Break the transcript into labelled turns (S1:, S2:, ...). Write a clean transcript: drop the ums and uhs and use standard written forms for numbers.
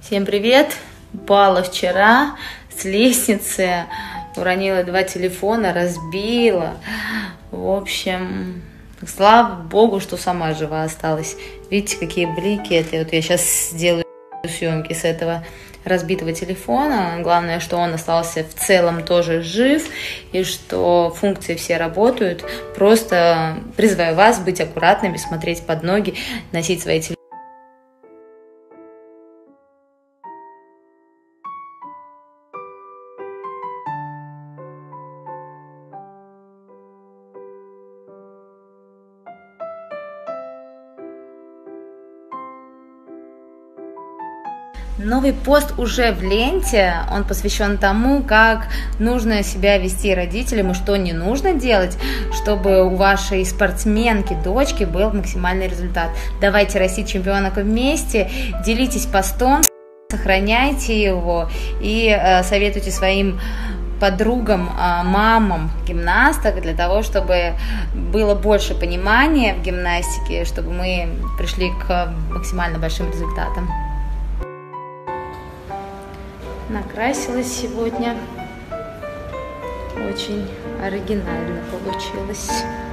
S1: Всем привет! Упала вчера с лестницы, уронила 2 телефона, разбила. В общем, слава богу, что сама жива осталась. Видите, какие блики. Это вот я сейчас сделаю съемки с этого разбитого телефона. Главное, что он остался в целом тоже жив и что функции все работают. Просто призываю вас быть аккуратными, смотреть под ноги, носить свои телефоны. Новый пост уже в ленте, он посвящен тому, как нужно себя вести родителям и что не нужно делать, чтобы у вашей спортсменки, дочки был максимальный результат. Давайте растить чемпионок вместе, делитесь постом, сохраняйте его и советуйте своим подругам, мамам гимнасток для того, чтобы было больше понимания в гимнастике, чтобы мы пришли к максимально большим результатам. Накрасилась сегодня, очень оригинально получилось.